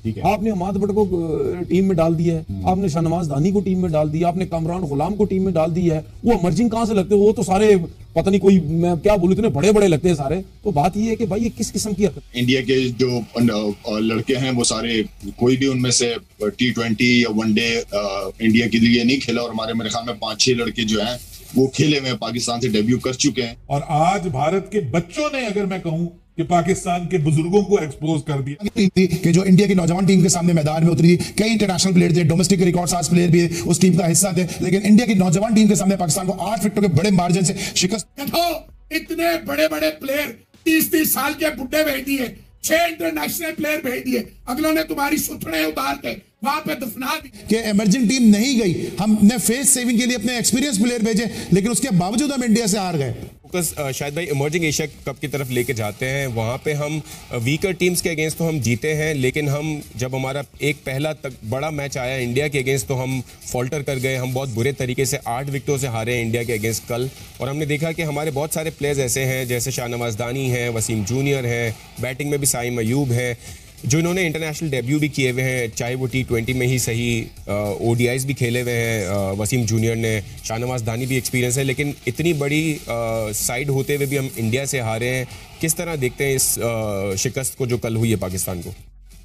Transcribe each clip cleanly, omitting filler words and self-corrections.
आपने हमाद भट्ट को टीम में डाल दिया है, आपने शाहनवाज दानी को टीम में डाल दिया, आपने कामरान गुलाम को टीम में डाल दिया है। वो इमर्जिंग कहां से लगते हैं? वो तो सारे पता नहीं कोई, मैं क्या बोलूं, इतने बड़े बड़े लगते हैं सारे। तो बात ये है कि भाई ये किस किस्म की इंडिया के जो लड़के हैं वो सारे, कोई भी उनमें से T20 या वनडे इंडिया के लिए नहीं खेला, और हमारे मेरे ख्याल में 5-6 लड़के जो हैं वो खेले हुए पाकिस्तान से डेब्यू कर चुके हैं। और आज भारत के बच्चों ने, अगर मैं कहूं कि पाकिस्तान के बुजुर्गों को एक्सपोज कर दिया कि जो इंडिया की नौजवान टीम के सामने मैदान में उतरी, कई इंटरनेशनल प्लेयर थे, डोमेस्टिक रिकॉर्ड साज प्लेयर भी उस टीम का हिस्सा थे, लेकिन इंडिया की नौजवान टीम के सामने पाकिस्तान को 8 विकेटों के बड़े मार्जिन से शिकस्त। इतने बड़े बड़े प्लेयर 30-30 साल के बुढ़े भेज दिए, 6 इंटरनेशनल प्लेयर भेज दिए, अगलों ने तुम्हारी सुथड़े उतार के वहां पे दफना दी। कि इमर्जिंग टीम नहीं गई, हमने फेस सेविंग के लिए अपने एक्सपीरियंस प्लेयर भेजे, लेकिन उसके बावजूद हम इंडिया से हार गए। फोकस शायद भाई इमर्जिंग एशिया कप की तरफ लेके जाते हैं, वहाँ पे हम वीकर टीम्स के अगेंस्ट तो हम जीते हैं, लेकिन हम जब हमारा एक पहला तक बड़ा मैच आया इंडिया के अगेंस्ट तो हम फॉल्टर कर गए। हम बहुत बुरे तरीके से 8 विकेटों से हारे हैं इंडिया के अगेंस्ट कल। और हमने देखा कि हमारे बहुत सारे प्लेयर्स ऐसे हैं, जैसे शाहनवाज दानी हैं, वसीम जूनियर हैं, बैटिंग में भी साइम अयूब हैं, जो इन्होंने इंटरनेशनल डेब्यू भी किए हुए हैं, चाहे वो T20 में ही सही, ODIs भी खेले हुए हैं वसीम जूनियर ने, शाहनवाज दानी भी एक्सपीरियंस है। लेकिन इतनी बड़ी साइड होते हुए भी हम इंडिया से हारे हैं। किस तरह देखते हैं इस शिकस्त को जो कल हुई है पाकिस्तान को?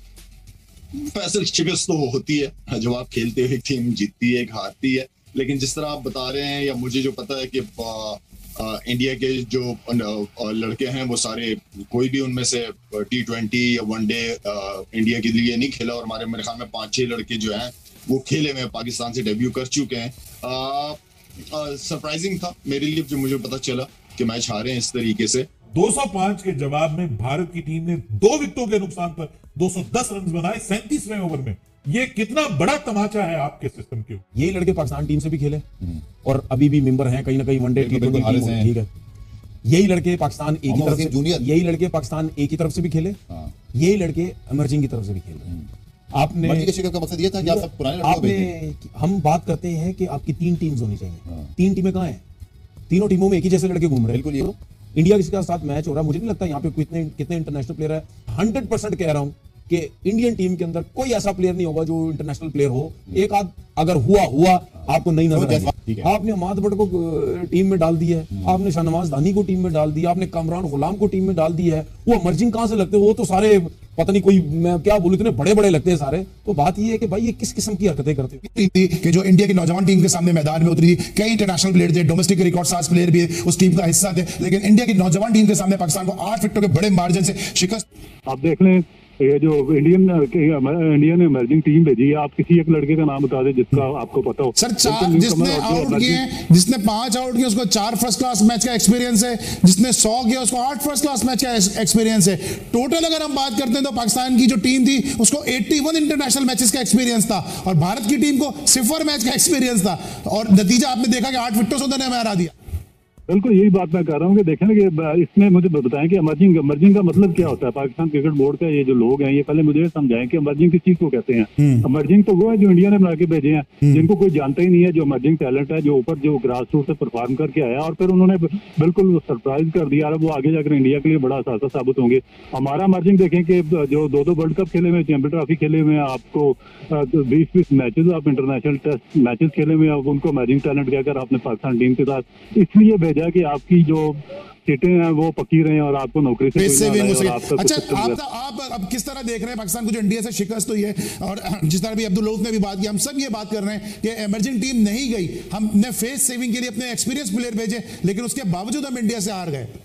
फैसल शिकस्त तो होती है जब आप खेलते हुए टीम जीतती है, हारती है, लेकिन जिस तरह आप बता रहे हैं या मुझे जो पता है कि इंडिया के जो लड़के हैं वो सारे, कोई भी उनमें से T20 या वनडे इंडिया के लिए नहीं खेला, और हमारे मेरे ख्याल में 5-6 लड़के जो हैं वो खेले हुए पाकिस्तान से डेब्यू कर चुके हैं। सरप्राइजिंग था मेरे लिए जब मुझे पता चला कि मैच हारे हैं इस तरीके से। 205 के जवाब में भारत की टीम ने 2 विकेटों के नुकसान पर 210 रन बनाए 37वें ओवर में। ये कितना बड़ा तमाचा है आपके सिस्टम के। यही लड़के पाकिस्तान टीम से भी खेले और अभी भी मेंबर हैं कहीं ना कहीं वनडे T20 टीम, ठीक है। यही लड़के पाकिस्तान ए की तरफ से, यही लड़के पाकिस्तान ए की तरफ से भी खेले, यही लड़के इमर्जिंग की तरफ से भी खेल रहे हैं। आपने का मकसद ये था कि आप सब पुराने लड़कों को आपने, हम बात करते हैं कि आपकी 3 टीम्स होनी चाहिए। 3 टीमें कहां हैं? तीनों टीमों में एक ही जैसे लड़के घूम रहे हैं। बिल्कुल। इंडिया किसके साथ मैच हो रहा है, मुझे नहीं लगता यहाँ पे कितने इंटरनेशनल प्लेयर है। 100% कह रहा हूं कि इंडियन टीम के अंदर कोई ऐसा प्लेयर नहीं होगा जो इंटरनेशनल प्लेयर हो। एक आध अगर हुआ आपको नहीं नजर आएगा। आपने हमाद भट्ट को टीम में डाल दिया है, आपने शाहनवाज दानी को टीम में डाल दिया, आपने कामरान गुलाम को टीम में डाल दिया है। वो इमर्जिंग कहां से लगते हैं? वो तो सारे पता नहीं कोई, मैं क्या बोलूं, इतने बड़े बड़े लगते हैं सारे। तो बात ये है कि भाई ये किस किस्म की हरकतें करते हैं कि जो इंडिया की नौजवान टीम के सामने मैदान में उतरी, कई इंटरनेशनल प्लेयर थे, डोमेस्टिक रिकॉर्ड साज प्लेयर भी उस टीम का हिस्सा थे, लेकिन इंडिया की नौजवान टीम के सामने पाकिस्तान को 8 विकेटों के बड़े मार्जिन से शिकस्त। आप देख लें ये जो इंडिया ने इमर्जिंग टीम भेजी है, आप किसी एक लड़के का नाम बता दें जिसका आपको पता हो। सर 4 जिसने आउट किए, जिसने 5 आउट किए उसको 4 फर्स्ट क्लास मैच का एक्सपीरियंस है, जिसने 100 किया उसको 8 फर्स्ट क्लास मैच का एक्सपीरियंस है। टोटल अगर हम बात करते हैं तो पाकिस्तान की जो टीम थी उसको 81 इंटरनेशनल मैचेस का एक्सपीरियंस था और भारत की टीम को 0 मैच का एक्सपीरियंस था, और नतीजा आपने देखा कि 8 विकेटों से उन्होंने हमें हरा दिया। बिल्कुल यही बात मैं कर रहा हूँ कि देखें ना कि इसमें मुझे बताएं कि इमर्जिंग का मतलब क्या होता है। पाकिस्तान क्रिकेट बोर्ड का ये जो लोग हैं ये पहले मुझे समझाएं कि इमर्जिंग किस चीज को कहते हैं। इमर्जिंग तो वो है जो इंडिया ने बना के भेजे हैं, जिनको कोई जानता ही नहीं है, जो इमर्जिंग टैलेंट है, जो ऊपर जो ग्रास रूट से परफॉर्म करके आया और फिर उन्होंने बिल्कुल सरप्राइज कर दिया। वो आगे जाकर इंडिया के लिए बड़ा असासा साबित होंगे। हमारा इमर्जिंग देखें कि जो 2 वर्ल्ड कप खेले हुए, चैंपियन ट्रॉफी खेले हुए, आपको 20 मैचेस, आप इंटरनेशनल टेस्ट मैचेस खेले हुए, आप उनको इमर्जिंग टैलेंट कहकर आपने पाकिस्तान टीम के साथ इसलिए भेजा कि आपकी जो सीटें हैं वो पक्की रहे और आपको नौकरी से अच्छा आप अब किस तरह देख रहे हैं पाकिस्तान को जो इंडिया से शिकस्त हुई है? और जिस तरह भी अब्दुल रऊफ ने भी बात की, हम सब ये बात कर रहे हैं कि इमर्जिंग टीम नहीं गई, हमने फेस सेविंग के लिए अपने एक्सपीरियंस प्लेयर भेजे, लेकिन उसके बावजूद हम इंडिया से हार गए।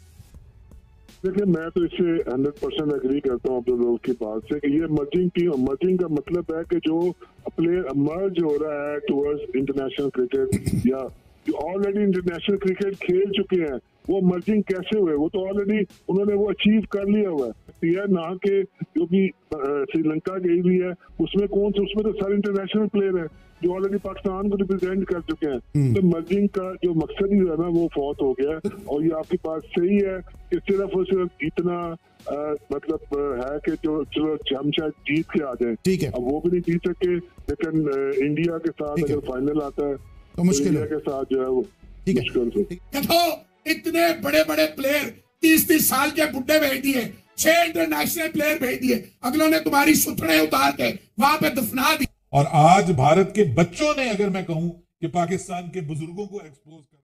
देखिए मैं तो इससे 100% एग्री करता हूँ अब्दुल रऊफ की बात से कि ये मर्जिंग का मतलब है कि जो प्लेयर मर्ज हो रहा है टुवर्ड्स इंटरनेशनल क्रिकेट या जो ऑलरेडी इंटरनेशनल क्रिकेट खेल चुके हैं, वो मर्जिंग कैसे हुए? वो तो ऑलरेडी उन्होंने वो अचीव कर लिया हुआ है। ना के जो भी श्रीलंका गई हुई है उसमें उसमें तो सारे इंटरनेशनल प्लेयर हैं जो ऑलरेडी पाकिस्तान को रिप्रेजेंट कर चुके हैं। तो मर्जिंग का जो मकसद ही है ना वो फौत हो गया। और ये आपकी बात सही है कि सिर्फ इतना मतलब है कि जो चलो हम शायद जीत के आ जाए, ठीक है, अब वो भी नहीं जीत सके, लेकिन इंडिया के साथ अगर फाइनल आता है तो मुश्किल के साथ जो है वो मुश्किल से। इतने बड़े बड़े प्लेयर 30-30 साल के बुढ़े भेज दिए, 6 इंटरनेशनल प्लेयर भेज दिए, अगलों ने तुम्हारी सुथड़े उतार के वहां पे दफना दी। और आज भारत के बच्चों ने, अगर मैं कहूं कि पाकिस्तान के बुजुर्गों को एक्सपोज